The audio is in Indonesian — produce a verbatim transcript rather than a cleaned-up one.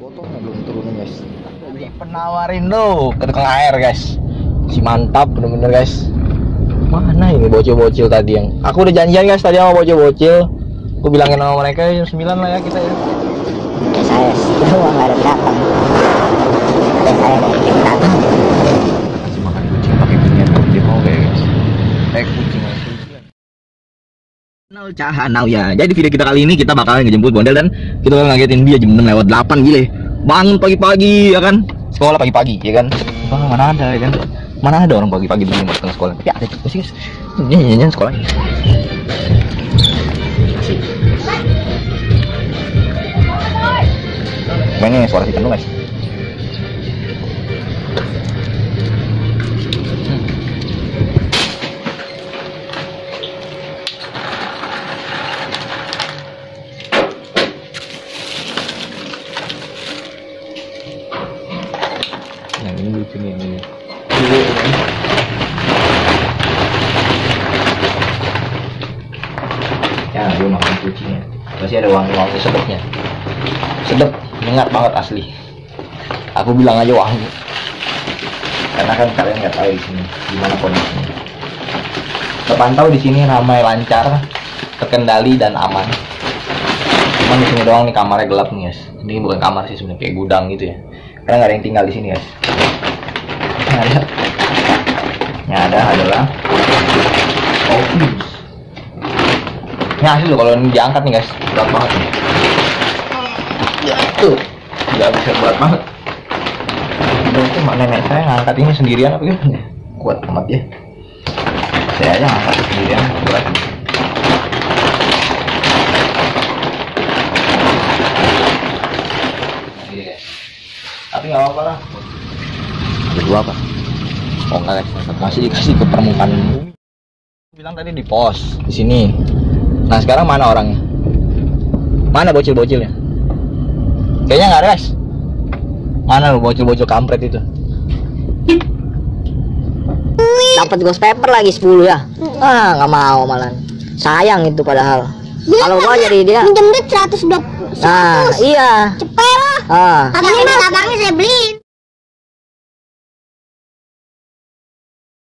botolnya belum turunin guys. Tadi penawarin lo ke tukang air guys, si mantap bener-bener guys. Mana ini bocil-bocil tadi yang aku udah janjian guys tadi sama bocil-bocil. Aku bilangin sama mereka jam sembilan lah ya kita ya. Saya semua nggak ada datang. Ada saya yang datang. Kasih makan kucing pakai minyak dia mau kayak guys. Kayak kucing aja. Nau Cahanau ya. Jadi video kita kali ini kita bakalan ngejemput Bondel dan kita bakal ngagetin dia jam enam lewat delapan gile. Bangun pagi-pagi ya kan. Sekolah pagi-pagi ya kan. Wah, mana ada ya kan. Mana ada orang pagi-pagi begini mau ke sekolah. Tapi ada juga sih guys. Ini nyanyian sekolahnya. Asik. Mainnya suara si kendung guys. Nah ini lucu nih ini. Ya dia makan kucingnya. Masih ada wangi-wangi sedapnya. Sedap, nyengat banget asli. Aku bilang aja wangi. Karena kan kalian nggak tahu di sini gimana kondisinya. Terpantau di sini ramai, lancar, terkendali dan aman. Cuman di sini doang nih kamarnya gelap nih guys. Ini bukan kamar sih sebenarnya, kayak gudang gitu ya. Karena nggak ada yang tinggal di sini guys. Yang ada, yang ada adalah Optimus. Ini asli loh kalau ini diangkat nih guys, berat banget nih. Ya tuh, nggak bisa berat banget. Itu nenek saya ngangkat ini sendirian apa gimana? Kuat amat ya. Saya aja ngangkat sendirian, berat. Tapi nggak apa-apa lah. Ada dua apa? Oh enggak guys, masih dikasih ke permukaan bumi. Bilang tadi di pos di sini. Nah sekarang mana orangnya? Mana bocil-bocilnya? Kayaknya nggak ada guys. Mana lo bocil-bocil kampret itu? Dapat ghost paper lagi sepuluh ya. Ah nggak mau malah. Sayang itu padahal. Kalau gua jadi dia. Minjem duit seratus dua puluh. Nah iya. Cepet lah. Ah. Abangnya abangnya saya beliin.